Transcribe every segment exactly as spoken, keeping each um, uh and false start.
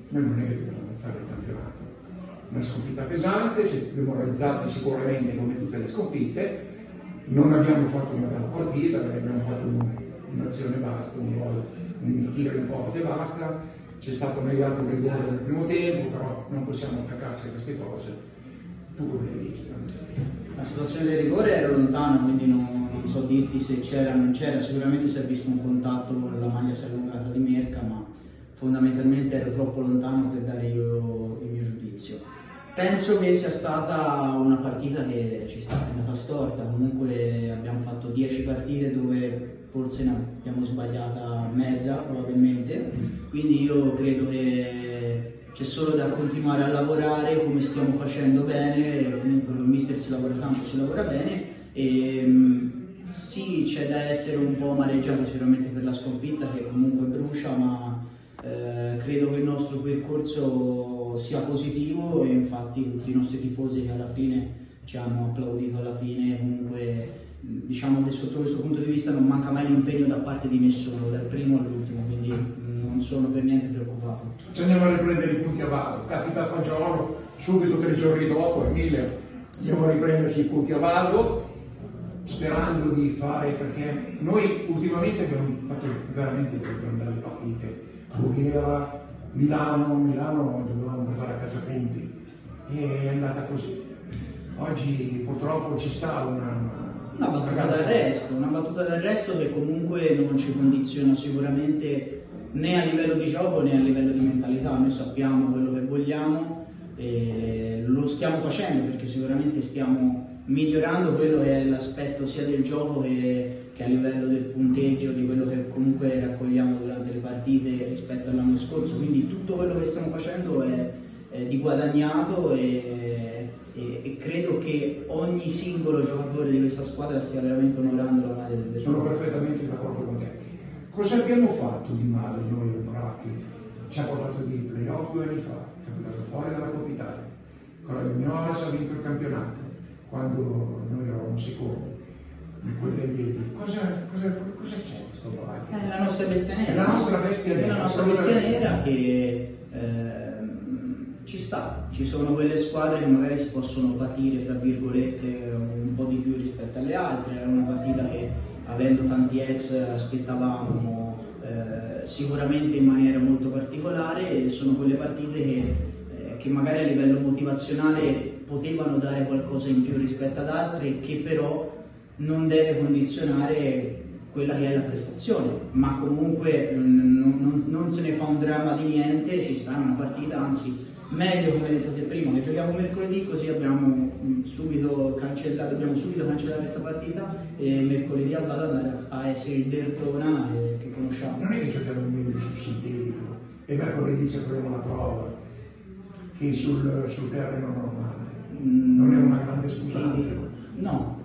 noi non è che dobbiamo alzare il campionato. Una sconfitta pesante, siete demoralizzati sicuramente come tutte le sconfitte, non abbiamo fatto una bella partita, perché abbiamo fatto un'azione e basta, un gol, un tiro in porta e basta, c'è stato negato un rigore nel primo tempo, però non possiamo attaccarci a queste cose. Tu come l'hai vista? La situazione del rigore era lontana, quindi non, non so dirti se c'era o non c'era, sicuramente si è visto un contatto con la maglia si è allungata di Merca, ma fondamentalmente ero troppo lontano per dare io il mio giudizio. Penso che sia stata una partita che ci sta andata storta, comunque abbiamo fatto dieci partite dove forse ne abbiamo sbagliata mezza probabilmente, quindi io credo che c'è solo da continuare a lavorare come stiamo facendo bene, comunque il mister si lavora tanto, si lavora bene e sì, c'è da essere un po' amareggiato sicuramente per la sconfitta che comunque brucia, ma eh, credo che il nostro percorso sia positivo e infatti tutti i nostri tifosi che alla fine ci hanno applaudito alla fine, comunque diciamo che sotto questo punto di vista non manca mai l'impegno da parte di nessuno, dal primo all'ultimo, quindi non sono per niente preoccupato. Ci andiamo a riprendere i punti a Vado, capita a Fagiolo, subito tre giorni dopo, Emile, andiamo a riprendersi i punti a Vado, sperando di fare, perché noi ultimamente abbiamo fatto veramente delle belle partite, Voghera, Milano, Milano dovevamo portare a casa punti, e è andata così. Oggi purtroppo ci sta una... Una battuta d'arresto, una battuta d'arresto che comunque non ci condiziona sicuramente né a livello di gioco né a livello di mentalità. Noi sappiamo quello che vogliamo e lo stiamo facendo perché sicuramente stiamo migliorando quello che è l'aspetto sia del gioco che, che a livello del punteggio, di quello che comunque raccogliamo durante le partite rispetto all'anno scorso. Quindi tutto quello che stiamo facendo è, è di guadagnato e, e, e credo che ogni singolo giocatore di questa squadra stia veramente onorando la maglia del Verona. Sono perfettamente d'accordo con te. Cosa abbiamo fatto di male noi al Bracchi? Ci ha portato di playoff due anni fa, ci ha portato fuori dalla Coppa Italia, con la Vignola ha vinto il campionato, quando noi eravamo secondi, in quelle lì. Cosa, cosa, cosa c'è questo Bracchi? È la nostra bestia nera. È la nostra bestia nera. È la nostra bestia nera che eh, ci sta. Ci sono quelle squadre che magari si possono patire, tra virgolette, un po' di più rispetto alle altre. Era una partita che, avendo tanti ex, aspettavamo eh, sicuramente in maniera molto particolare, e sono quelle partite che, eh, che magari a livello motivazionale potevano dare qualcosa in più rispetto ad altre, che però non deve condizionare quella che è la prestazione, ma comunque non, non, non se ne fa un dramma di niente, ci sta una partita, anzi meglio, come hai detto te prima, che giochiamo mercoledì, così abbiamo subito cancellato, dobbiamo subito cancellare questa partita e mercoledì a Vado andare a essere il Dertona eh, che conosciamo. Non è che giochiamo meglio sul sintetico e mercoledì ci faremo la prova che sul, sul terreno normale. Mm, non è una grande scusante. No,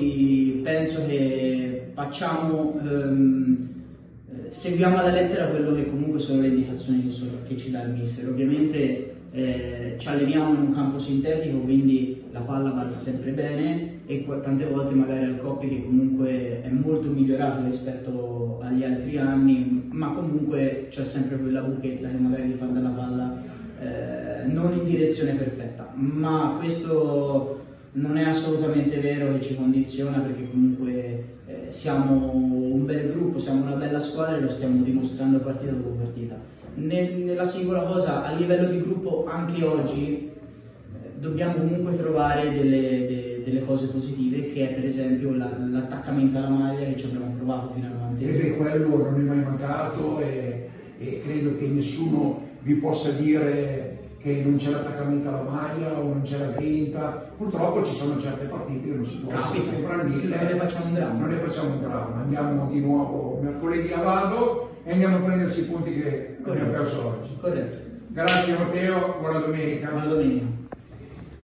noi penso che facciamo, ehm, seguiamo alla lettera quello che comunque sono le indicazioni che, sono, che ci dà il mister. Ovviamente eh, ci alleniamo in un campo sintetico, quindi la palla balza sempre bene e tante volte magari al Coppi, che comunque è molto migliorato rispetto agli altri anni, ma comunque c'è sempre quella buchetta che magari ti fa dare la palla eh, non in direzione perfetta, ma questo non è assolutamente vero che ci condiziona, perché comunque eh, siamo un bel gruppo, siamo una bella squadra e lo stiamo dimostrando partita dopo partita. Nel, nella singola cosa, a livello di gruppo, anche oggi eh, dobbiamo comunque trovare delle, de, delle cose positive, che è per esempio l'attaccamento alla maglia, che ci abbiamo provato fino al novantesimo. E quello non è mai mancato e, e credo che nessuno vi possa dire che non c'è l'attaccamento alla maglia o non c'è la grinta. Purtroppo ci sono certe partite che non si può essere sempre al mille, non ne facciamo un dramma. Non ne facciamo un dramma. Andiamo di nuovo mercoledì a Vado e andiamo a prendersi i punti che abbiamo perso oggi. Corretto. Grazie Matteo, buona domenica. Buona domenica.